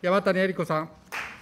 山谷えり子さん。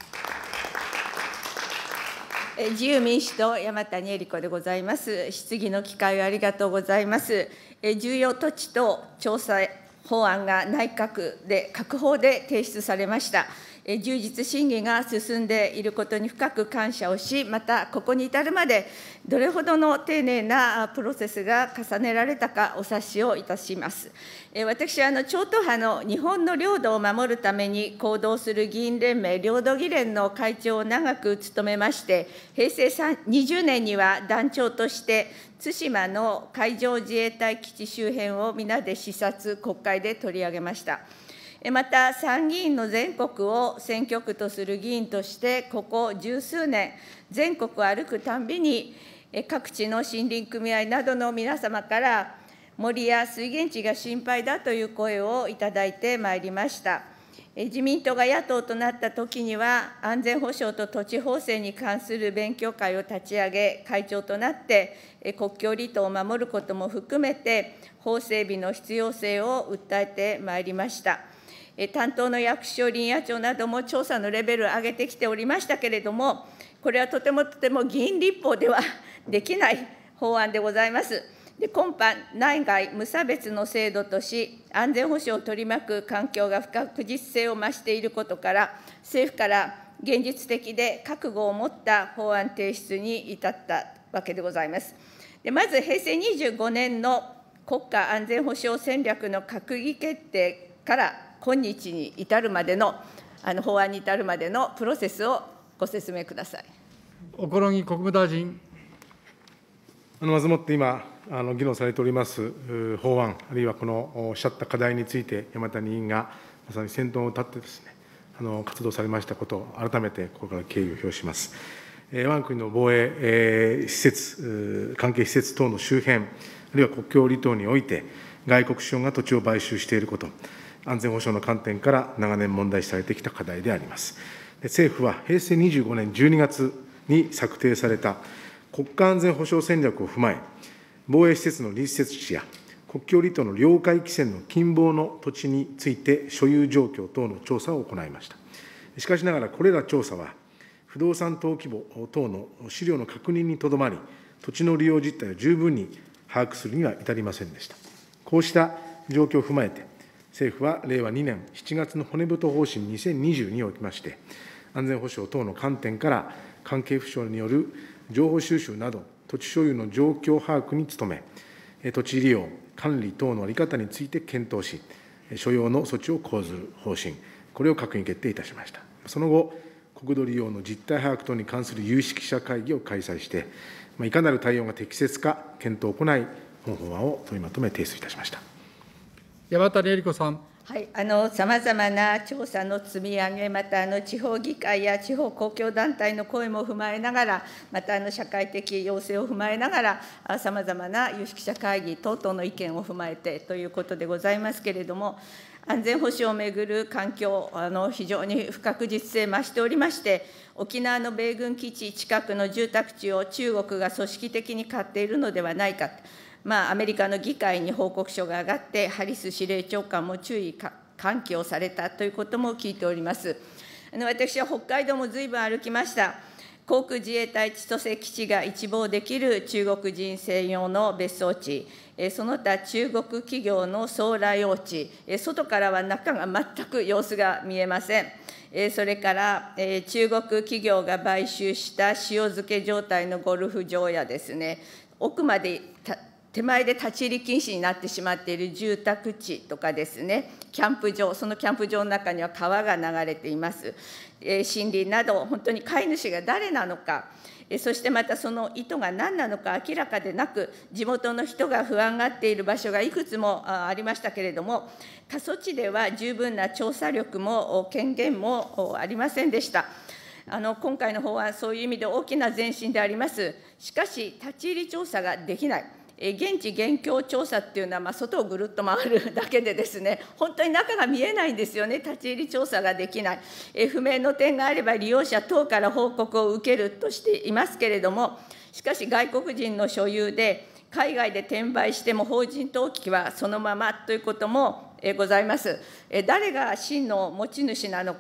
自由民主党、山谷えり子でございます。質疑の機会をありがとうございます。重要土地等調査法案が内閣で、閣法で提出されました。充実審議が進んでいることに深く感謝をし、またここに至るまで、どれほどの丁寧なプロセスが重ねられたか、お察しをいたします。私は超党派の日本の領土を守るために行動する議員連盟、領土議連の会長を長く務めまして、平成20年には団長として、対馬の海上自衛隊基地周辺を皆で視察、国会で取り上げました。また、参議院の全国を選挙区とする議員として、ここ十数年、全国を歩くたんびに、各地の森林組合などの皆様から、森や水源地が心配だという声をいただいてまいりました。自民党が野党となったときには、安全保障と土地法制に関する勉強会を立ち上げ、会長となって、国境離島を守ることも含めて、法整備の必要性を訴えてまいりました。担当の役所、林野庁なども調査のレベルを上げてきておりましたけれども、これはとても議員立法ではできない法案でございます。今般、内外無差別の制度とし、安全保障を取り巻く環境が不確実性を増していることから、政府から現実的で覚悟を持った法案提出に至ったわけでございます。まず、平成25年の国家安全保障戦略の閣議決定から今日に至るまでの、法案に至るまでのプロセスをご説明ください。 小此木国務大臣。 まずもって今、議論されております法案、あるいはこのおっしゃった課題について、山谷委員がまさに先頭を立ってですね、活動されましたことを改めてここから敬意を表します。我が国の防衛施設、関係施設等の周辺、あるいは国境離島において、外国資本が土地を買収していること、安全保障の観点から長年問題視されてきた課題であります。政府は平成25年12月に策定された国家安全保障戦略を踏まえ、防衛施設の隣接地や国境離島の領海規制の近傍の土地について所有状況等の調査を行いました。しかしながら、これら調査は、不動産登記簿等の資料の確認にとどまり、土地の利用実態を十分に把握するには至りませんでした。こうした状況を踏まえて、政府は令和2年7月の骨太方針2020におきまして、安全保障等の観点から、関係府省による情報収集など、土地所有の状況把握に努め、土地利用、管理等の在り方について検討し、所要の措置を講ずる方針、これを閣議決定いたしました。その後、国土利用の実態把握等に関する有識者会議を開催して、いかなる対応が適切か検討を行い、本法案を取りまとめ提出いたしました。 山谷えり子さん。 さまざまな調査の積み上げ、また地方議会や地方公共団体の声も踏まえながら、また社会的要請を踏まえながら、さまざまな有識者会議等々の意見を踏まえてということでございますけれども、安全保障をめぐる環境、非常に不確実性増しておりまして、沖縄の米軍基地近くの住宅地を中国が組織的に買っているのではないか。アメリカの議会に報告書が上がって、ハリス司令長官も注意喚起をされたということも聞いております。私は北海道もずいぶん歩きました。航空自衛隊千歳基地が一望できる中国人専用の別荘地、その他中国企業の総来用地、外からは中が全く様子が見えません。それから中国企業が買収した塩漬け状態のゴルフ場やですね、奥まで手前で立ち入り禁止になってしまっている住宅地とかですね、キャンプ場、そのキャンプ場の中には川が流れています。森林など、本当に飼い主が誰なのか、そしてまたその意図が何なのか明らかでなく、地元の人が不安がっている場所がいくつもありましたけれども、過疎地では十分な調査力も権限もありませんでした。今回の法案、そういう意味で大きな前進であります。しかし、立ち入り調査ができない。現地現況調査っていうのは、外をぐるっと回るだけでですね、本当に中が見えないんですよね、立ち入り調査ができない。不明の点があれば利用者等から報告を受けるとしていますけれども、しかし外国人の所有で、海外で転売しても法人登記はそのままということもございます。誰が真の持ち主なのか、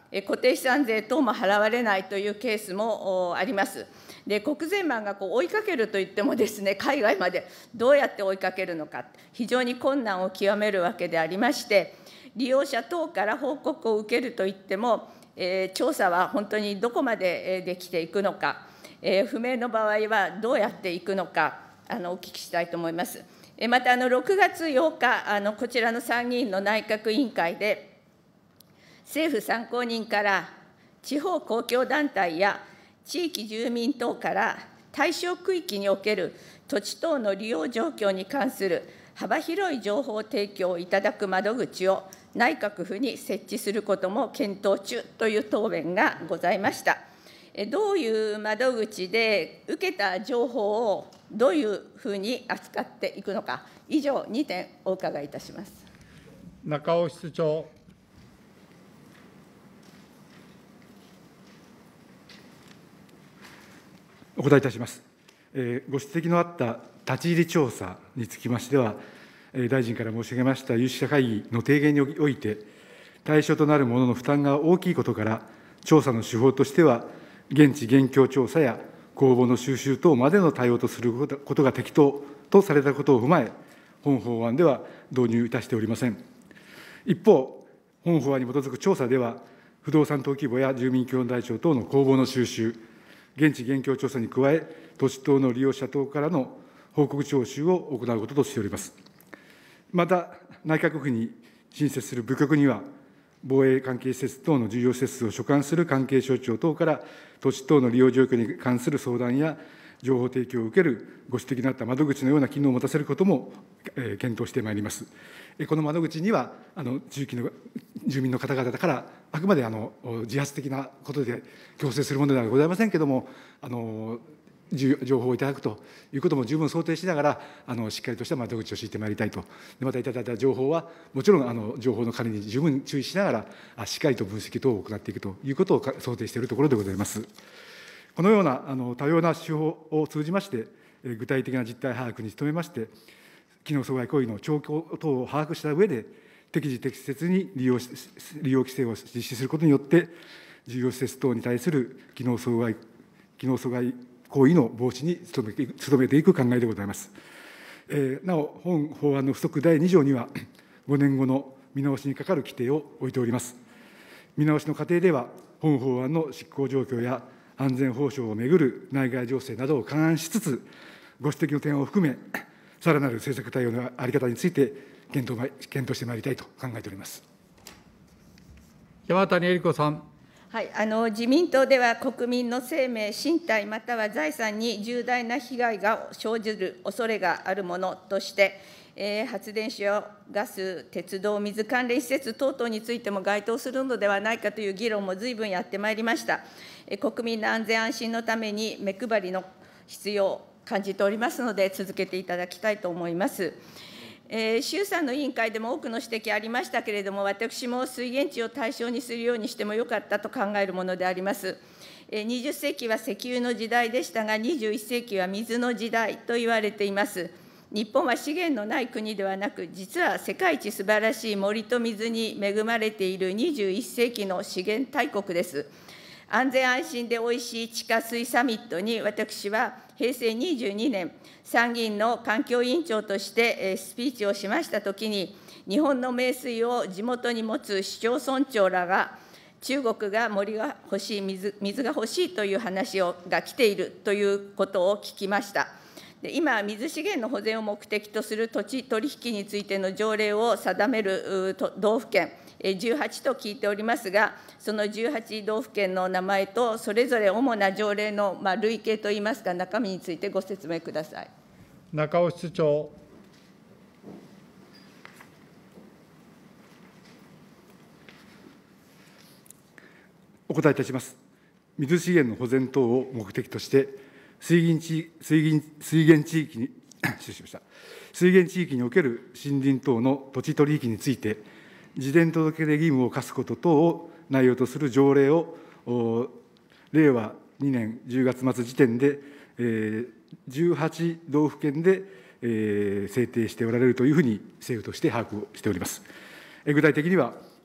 固定資産税等も払われないというケースもあります。で、国税マンが追いかけるといってもですね、海外までどうやって追いかけるのか、非常に困難を極めるわけでありまして、利用者等から報告を受けるといっても、調査は本当にどこまでできていくのか、不明の場合はどうやっていくのか、お聞きしたいと思います。また、6月8日、こちらの参議院の内閣委員会で、政府参考人から地方公共団体や地域住民等から対象区域における土地等の利用状況に関する幅広い情報提供をいただく窓口を内閣府に設置することも検討中という答弁がございました。どういう窓口で受けた情報をどういうふうに扱っていくのか、以上2点お伺いいたします。 中尾室長。 お答えいたします。ご指摘のあった立ち入り調査につきましては、大臣から申し上げました有識者会議の提言において、対象となるものの負担が大きいことから、調査の手法としては、現地現況調査や公募の収集等までの対応とすることが適当とされたことを踏まえ、本法案では導入いたしておりません。一方、本法案に基づく調査では、不動産登記簿や住民基本台帳等の公募の収集、現地現況調査に加え、土地等の利用者等からの報告徴収を行うこととしております。また、内閣府に新設する部局には、防衛関係施設等の重要施設を所管する関係省庁等から、土地等の利用状況に関する相談や情報提供を受けるご指摘のあった窓口のような機能を持たせることも検討してまいります。この窓口には、地域の住民の方々から、あくまで自発的なことで強制するものではございませんけれども、情報をいただくということも十分想定しながら、しっかりとした窓口を敷いてまいりたいと。またいただいた情報は、もちろん情報の管理に十分注意しながら、しっかりと分析等を行っていくということを想定しているところでございます。このような多様な手法を通じまして、具体的な実態把握に努めまして、機能阻害行為の兆候等を把握した上で、適時適切に利用規制を実施することによって、重要施設等に対する機能阻害行為の防止に努めていく考えでございます。なお、本法案の付則第2条には、5年後の見直しにかかる規定を置いております。見直しの過程では、本法案の執行状況や安全保障をめぐる内外情勢などを勘案しつつ、ご指摘の点を含め、さらなる政策対応の在り方について検討してまいりたいと考えております。 山谷えり子さん。 はい、自民党では国民の生命、身体または財産に重大な被害が生じる恐れがあるものとして、発電所やガス、鉄道、水関連施設等々についても該当するのではないかという議論も随分やってまいりました。国民の安全安心のために目配りの必要を感じておりますので、続けていただきたいと思います。衆参の委員会でも多くの指摘ありましたけれども、私も水源地を対象にするようにしてもよかったと考えるものであります。20世紀は石油の時代でしたが、21世紀は水の時代と言われています。日本は資源のない国ではなく、実は世界一素晴らしい森と水に恵まれている21世紀の資源大国です。安全安心でおいしい地下水サミットに、私は平成22年、参議院の環境委員長としてスピーチをしましたときに、日本の名水を地元に持つ市町村長らが、中国が森が欲しい、水が欲しいという話が来ているということを聞きました。で、今、水資源の保全を目的とする土地取引についての条例を定める道府県、18と聞いておりますが、その18道府県の名前と、それぞれ主な条例の類型といいますか、中身についてご説明ください。 中尾室長。 お答えいたします。水資源の保全等を目的として、水源地域に失礼しました。水源地域における森林等の土地取引について、事前届出義務を課すこと等を内容とする条例を、令和2年10月末時点で、18道府県で、制定しておられるというふうに政府として把握をしております。具体的には、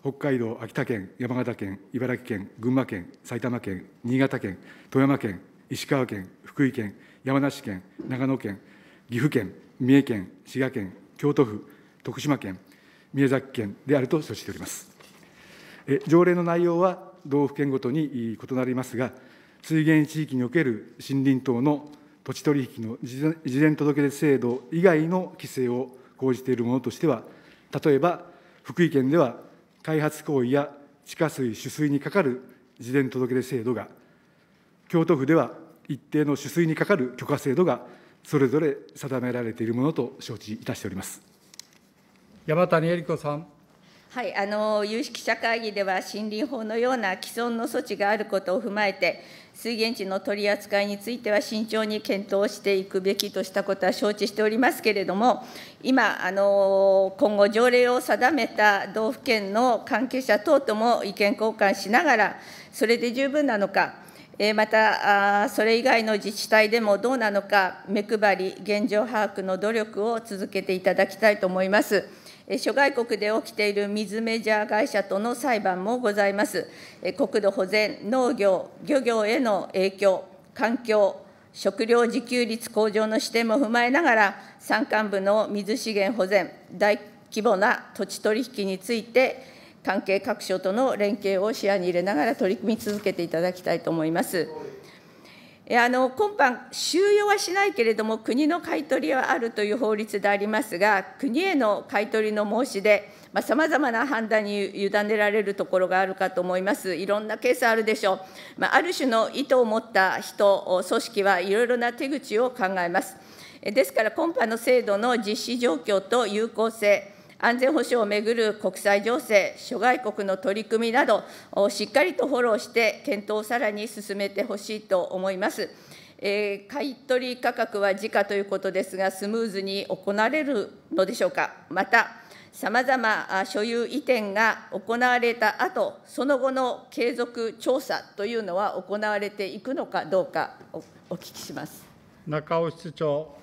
北海道、秋田県、山形県、茨城県、群馬県、埼玉県、新潟県、富山県、石川県、福井県、山梨県、長野県、岐阜県、三重県、滋賀県、京都府、徳島県、宮崎県であると承知しております。条例の内容は道府県ごとに異なりますが、水源地域における森林等の土地取引の事前届出制度以外の規制を講じているものとしては、例えば福井県では開発行為や地下水、取水にかかる事前届出制度が、京都府では一定の取水にかかる許可制度がそれぞれ定められているものと承知いたしております。 山谷えり子さん。 はい、有識者会議では、森林法のような既存の措置があることを踏まえて、水源地の取り扱いについては慎重に検討していくべきとしたことは承知しておりますけれども、今、今後、条例を定めた道府県の関係者等とも意見交換しながら、それで十分なのか、また、それ以外の自治体でもどうなのか、目配り、現状把握の努力を続けていただきたいと思います。諸外国で起きている水メジャー会社との裁判もございます。国土保全、農業、漁業への影響、環境、食料自給率向上の視点も踏まえながら、山間部の水資源保全、大規模な土地取引について、関係各所との連携を視野に入れながら取り組み続けていただきたいと思います。今般、収容はしないけれども、国の買い取りはあるという法律でありますが、国への買い取りの申し出、さまざまな判断に委ねられるところがあるかと思います。いろんなケースあるでしょう。ある種の意図を持った人、組織はいろいろな手口を考えます。ですから、今般の制度の実施状況と有効性、安全保障をめぐる国際情勢、諸外国の取り組みなど、しっかりとフォローして、検討をさらに進めてほしいと思います。買い取り価格は時価ということですが、スムーズに行われるのでしょうか。また、さまざま所有移転が行われた後、その後の継続調査というのは行われていくのかどうか、お聞きします。 中尾室長。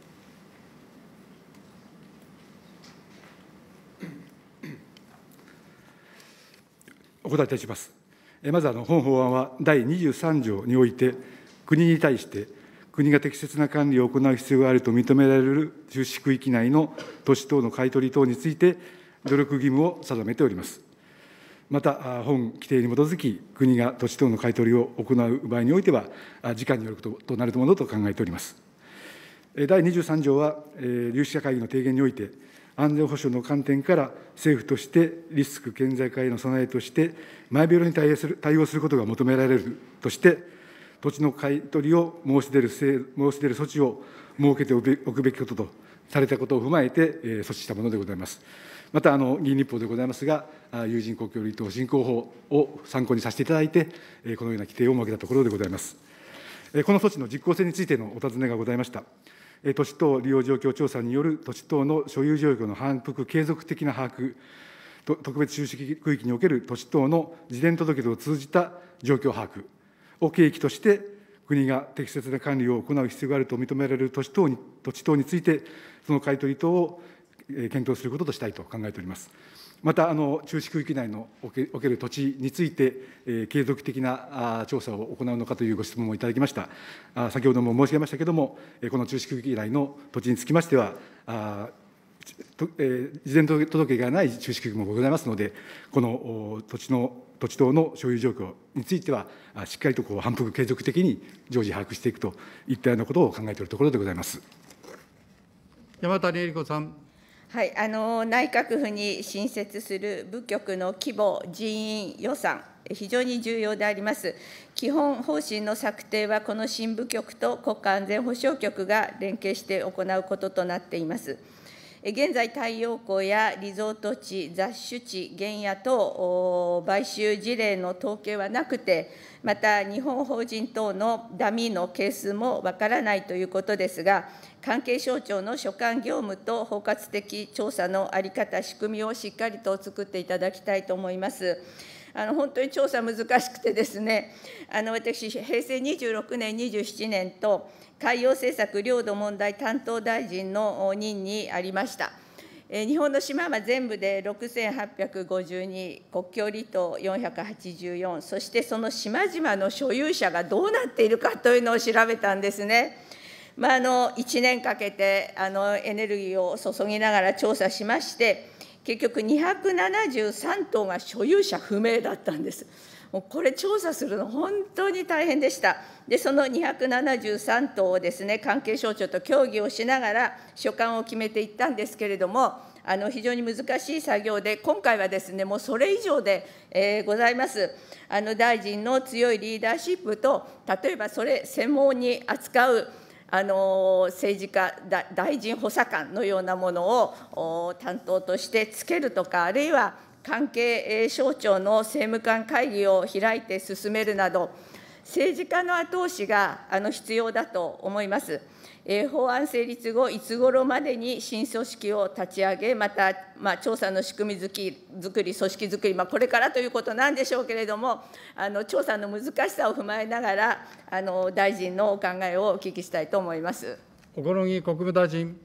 お答えいたします。まず、本法案は第23条において、国に対して、国が適切な管理を行う必要があると認められる注視区域内の土地等の買い取り等について、努力義務を定めております。また、本規定に基づき、国が土地等の買い取りを行う場合においては、時間によることとなるものと考えております。第23条は、有識者会議の提言において、安全保障の観点から政府としてリスク顕在化への備えとして前触れに対応することが求められるとして土地の買い取りを申し出る措置を設けておくべきこととされたことを踏まえて措置したものでございます。また議員立法でございますが有人公共離島振興法を参考にさせていただいてこのような規定を設けたところでございます。この措置の実効性についてのお尋ねがございました。土地等利用状況調査による土地等の所有状況の反復継続的な把握、特別注視区域における土地等の事前届出を通じた状況把握を契機として、国が適切な管理を行う必要があると認められる土地等について、その買い取り等を検討することとしたいと考えております。また、注視区域内のおける土地について、継続的な調査を行うのかというご質問をいただきました。先ほども申し上げましたけれども、この注視区域内の土地につきましては、事前届けがない注視区域もございますので、この土地等の所有状況については、しっかりと反復継続的に常時把握していくといったようなことを考えているところでございます。 山谷えり子さん。 はい、内閣府に新設する部局の規模、人員、予算、非常に重要であります。基本方針の策定は、この新部局と国家安全保障局が連携して行うこととなっています。現在、太陽光やリゾート地、雑種地、原野等、買収事例の統計はなくて、また日本法人等のダミーの係数もわからないということですが、関係省庁の所管業務と包括的調査の在り方、仕組みをしっかりと作っていただきたいと思います。本当に調査難しくてですね、私、平成26年、27年と、海洋政策領土問題担当大臣の任にありました。 日本の島は全部で6852、国境離島484、そしてその島々の所有者がどうなっているかというのを調べたんですね。1年かけてエネルギーを注ぎながら調査しまして、結局273棟が所有者不明だったんです。もうこれ調査するの本当に大変でした。で、その273棟をですね、関係省庁と協議をしながら所管を決めていったんですけれども、非常に難しい作業で、今回はですね、もうそれ以上で、ございます。大臣の強いリーダーシップと、例えばそれ専門に扱う政治家、大臣補佐官のようなものを担当としてつけるとか、あるいは関係省庁の政務官会議を開いて進めるなど、政治家の後押しが必要だと思います。法案成立後、いつ頃までに新組織を立ち上げ、また、調査の仕組み作り、組織作り、これからということなんでしょうけれども、調査の難しさを踏まえながら、大臣のお考えをお聞きしたいと思います。 小此木国務大臣。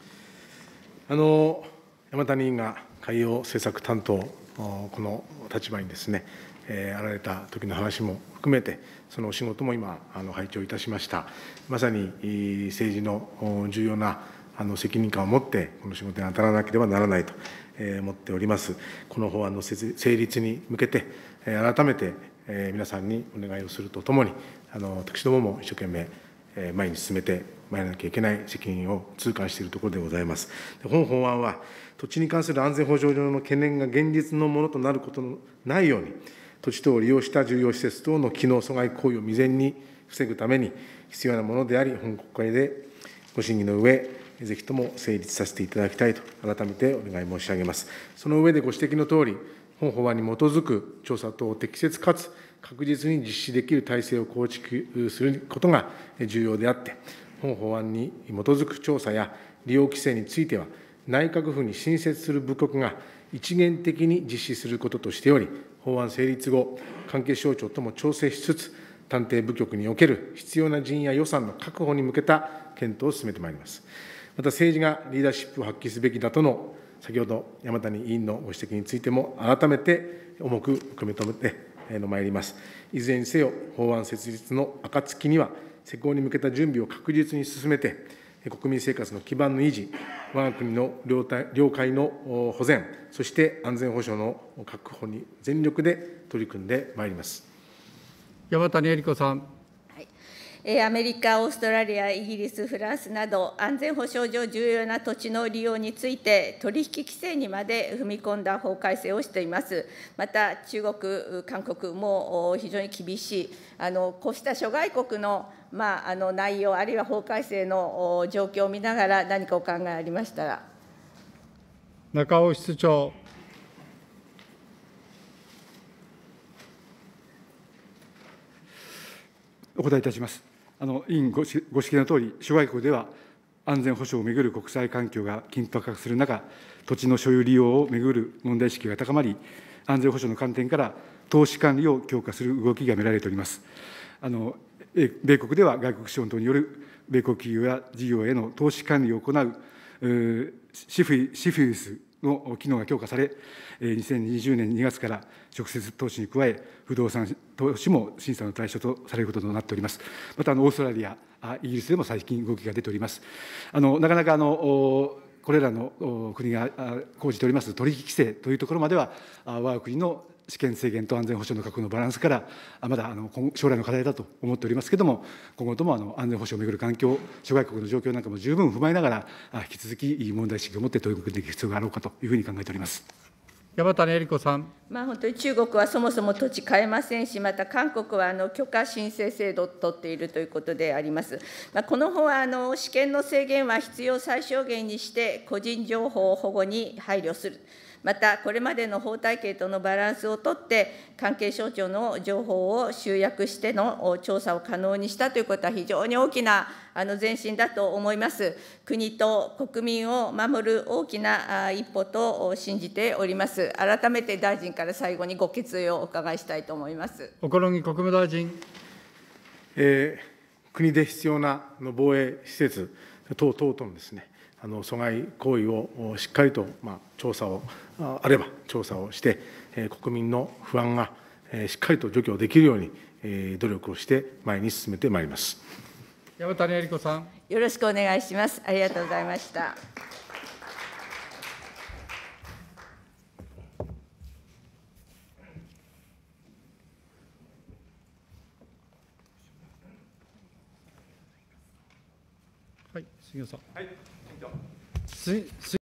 山谷委員が海洋政策担当、この立場にですね、あられた時の話も含めて、そのお仕事も今、拝聴いたしました。まさに政治の重要な責任感を持って、この仕事に当たらなければならないと思っております。この法案の成立に向けて、改めて皆さんにお願いをするとともに、私どもも一生懸命前に進めてまいらなきゃいけない責任を痛感しているところでございます。本法案は、土地に関する安全保障上の懸念が現実のものとなることのないように、土地等を利用した重要施設等の機能阻害行為を未然に防ぐために必要なものであり、本国会でご審議の上、ぜひとも成立させていただきたいと改めてお願い申し上げます。その上でご指摘のとおり、本法案に基づく調査等を適切かつ確実に実施できる体制を構築することが重要であって、本法案に基づく調査や利用規制については、内閣府に新設する部局が一元的に実施することとしており、法案成立後、関係省庁とも調整しつつ、探偵部局における必要な人員や予算の確保に向けた検討を進めてまいります。また政治がリーダーシップを発揮すべきだとの、先ほど山谷委員のご指摘についても、改めて重く受け止めてまいります。いずれにせよ、法案設立の暁には、施行に向けた準備を確実に進めて、国民生活の基盤の維持、わが国の領海の保全、そして安全保障の確保に全力で取り組んでまいります。 山谷えり子さん。 アメリカ、オーストラリア、イギリス、フランスなど、安全保障上重要な土地の利用について、取引規制にまで踏み込んだ法改正をしています。また、中国、韓国も非常に厳しい、こうした諸外国の内容、あるいは法改正の状況を見ながら、何かお考えありましたら。 中尾室長。 お答えいたします。委員ご指摘のとおり、諸外国では安全保障をめぐる国際環境が緊迫化する中、土地の所有利用をめぐる問題意識が高まり、安全保障の観点から投資管理を強化する動きが見られております。米国では外国資本等による米国企業や事業への投資管理を行うシフィウスの機能が強化され、2020年2月から直接投資に加え、不動産投資も審査の対象とされることとなっております。また、オーストラリア、イギリスでも最近動きが出ております。なかなかこれらの国が講じております取引規制というところまでは、我が国の知見制限と安全保障の確保のバランスから、まだ将来の課題だと思っておりますけれども、今後とも安全保障をめぐる環境、諸外国の状況なんかも十分踏まえながら、引き続き問題意識を持って取り組んでいく必要があろうかというふうに考えております。 山谷えり子さん。 本当に中国はそもそも土地買えませんし、また韓国は許可申請制度を取っているということであります。この法は私権の制限は必要最小限にして、個人情報保護に配慮する。また、これまでの法体系とのバランスをとって、関係省庁の情報を集約しての調査を可能にしたということは、非常に大きな前進だと思います。国と国民を守る大きな一歩と信じております。改めて大臣から最後にご決意をお伺いしたいと思います。 小此木国務大臣。 国で必要な防衛施設等々のですね、 阻害行為をしっかりと調査をあれば調査をして、国民の不安がしっかりと除去できるように努力をして前に進めてまいります。 山谷えり子さん。 よろしくお願いします。ありがとうございました。 はい、杉尾さん。 はい。 す